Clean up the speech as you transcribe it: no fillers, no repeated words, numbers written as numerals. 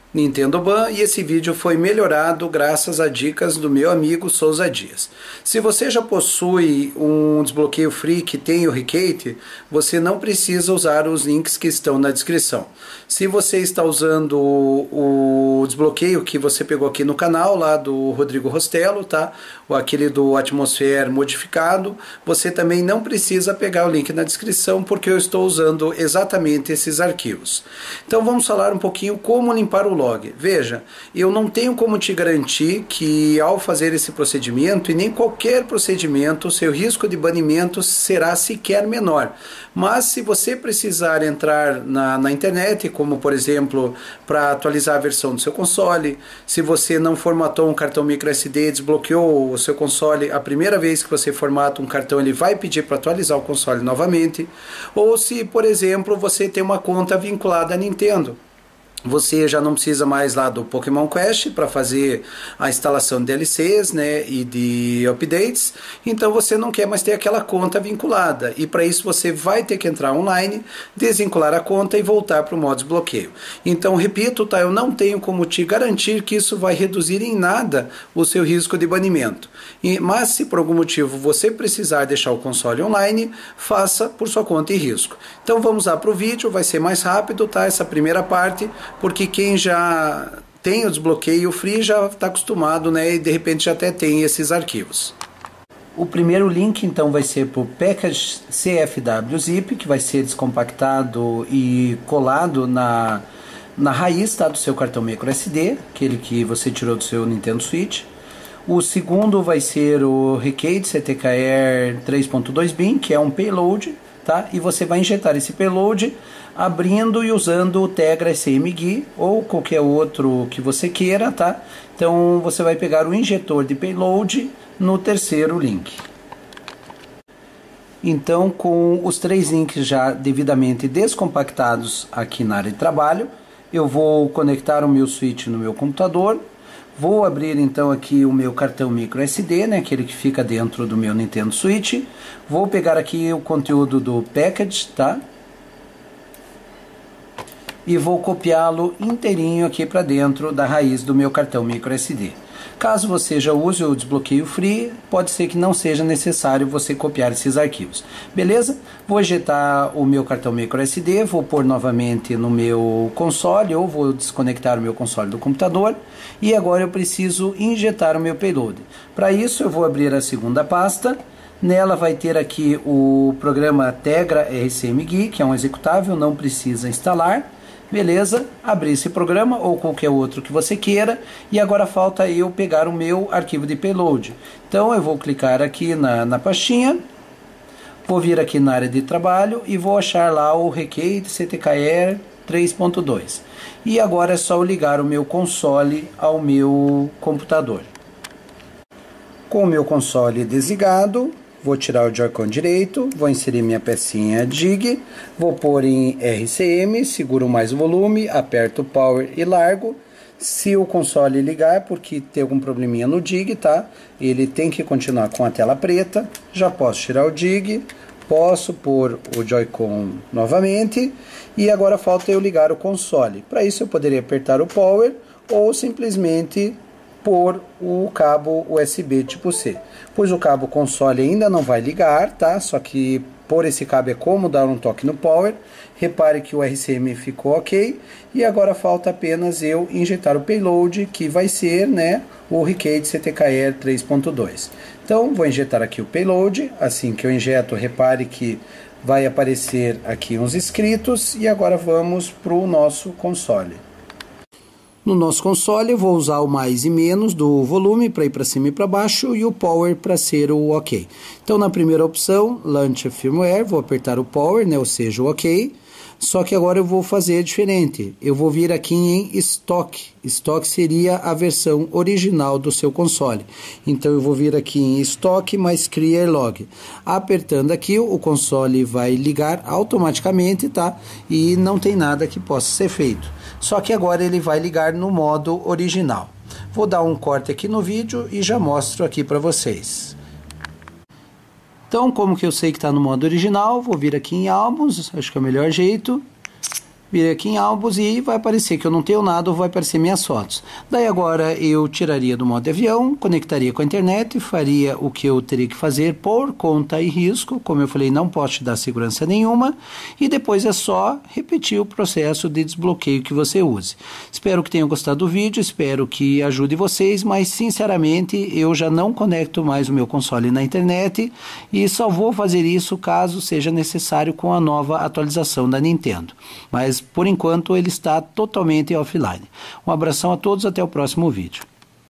Nintendo Ban, e esse vídeo foi melhorado graças a dicas do meu amigo Souza Dias. Se você já possui um desbloqueio free que tem o Recate, você não precisa usar os links que estão na descrição. Se você está usando o desbloqueio que você pegou aqui no canal, lá do Rodrigo Rostello, tá? Ou aquele do Atmosphere modificado, você também não precisa pegar o link na descrição, porque eu estou usando exatamente esses arquivos. Então vamos falar um pouquinho como limpar o log. Veja, eu não tenho como te garantir que ao fazer esse procedimento, e nem qualquer procedimento, seu risco de banimento será sequer menor. Mas se você precisar entrar na internet, como por exemplo, para atualizar a versão do seu console, se você não formatou um cartão microSD, desbloqueou o seu console, a primeira vez que você formata um cartão, ele vai pedir para atualizar o console novamente, ou se, por exemplo, você tem uma conta vinculada à Nintendo. Você já não precisa mais lá do Pokémon Quest para fazer a instalação de DLCs, né, e de updates, então você não quer mais ter aquela conta vinculada, e para isso você vai ter que entrar online, desvincular a conta e voltar para o modo desbloqueio. Então, repito, tá, eu não tenho como te garantir que isso vai reduzir em nada o seu risco de banimento, mas se por algum motivo você precisar deixar o console online, faça por sua conta e risco. Então vamos lá para o vídeo, vai ser mais rápido, tá, essa primeira parte, porque quem já tem o desbloqueio free já está acostumado, né, e de repente já até tem esses arquivos. O primeiro link então vai ser para o package CFW Zip, que vai ser descompactado e colado na raiz, tá, do seu cartão microSD, aquele que você tirou do seu Nintendo Switch. O segundo vai ser o Recate CTKR 3.2 bin, que é um payload, tá? E você vai injetar esse payload abrindo e usando o Tegra SMGui ou qualquer outro que você queira, tá? Então você vai pegar o injetor de payload no terceiro link. Então, com os três links já devidamente descompactados aqui na área de trabalho, eu vou conectar o meu switch no meu computador. Vou abrir então aqui o meu cartão microSD, né, aquele que fica dentro do meu Nintendo Switch. Vou pegar aqui o conteúdo do package, tá? E vou copiá-lo inteirinho aqui para dentro da raiz do meu cartão microSD. Caso você já use o desbloqueio free, pode ser que não seja necessário você copiar esses arquivos. Beleza? Vou ejetar o meu cartão microSD, vou pôr novamente no meu console, ou vou desconectar o meu console do computador, e agora eu preciso injetar o meu payload. Para isso eu vou abrir a segunda pasta. Nela vai ter aqui o programa Tegra RCMGui, que é um executável, não precisa instalar. Beleza, abrir esse programa ou qualquer outro que você queira, e agora falta eu pegar o meu arquivo de payload. Então eu vou clicar aqui na pastinha, vou vir aqui na área de trabalho e vou achar lá o Recate CTKR 3.2. E agora é só eu ligar o meu console ao meu computador. Com o meu console desligado, vou tirar o Joy-Con direito, vou inserir minha pecinha DIG, vou pôr em RCM, seguro mais o volume, aperto Power e largo. Se o console ligar, porque tem algum probleminha no DIG, tá? Ele tem que continuar com a tela preta. Já posso tirar o DIG, posso pôr o Joy-Con novamente, e agora falta eu ligar o console. Para isso eu poderia apertar o Power ou simplesmente por o cabo USB tipo C, pois o cabo console ainda não vai ligar, tá? Só que por esse cabo é como dar um toque no power. Repare que o RCM ficou ok, e agora falta apenas eu injetar o payload, que vai ser, né, o Recate CTKR 3.2. Então vou injetar aqui o payload. Assim que eu injeto, repare que vai aparecer aqui uns escritos, e agora vamos para o nosso console. No nosso console eu vou usar o mais e menos do volume para ir para cima e para baixo, e o Power para ser o OK. Então na primeira opção, Launch Firmware, vou apertar o Power, né, ou seja, o OK. Só que agora eu vou fazer diferente. Eu vou vir aqui em Stock. Stock seria a versão original do seu console. Então eu vou vir aqui em Stock mais Clear Log. Apertando aqui, o console vai ligar automaticamente, tá? E não tem nada que possa ser feito. Só que agora ele vai ligar no modo original. Vou dar um corte aqui no vídeo e já mostro aqui para vocês. Então, como que eu sei que está no modo original, vou vir aqui em álbuns, acho que é o melhor jeito. vir aqui em álbuns e vai aparecer que eu não tenho nada ou vai aparecer minhas fotos. Daí agora eu tiraria do modo avião, conectaria com a internet, faria o que eu teria que fazer por conta e risco, como eu falei, não posso te dar segurança nenhuma, e depois é só repetir o processo de desbloqueio que você use. Espero que tenham gostado do vídeo, espero que ajude vocês, mas sinceramente eu já não conecto mais o meu console na internet e só vou fazer isso caso seja necessário com a nova atualização da Nintendo. Mas por enquanto ele está totalmente offline. Um abração a todos, até o próximo vídeo.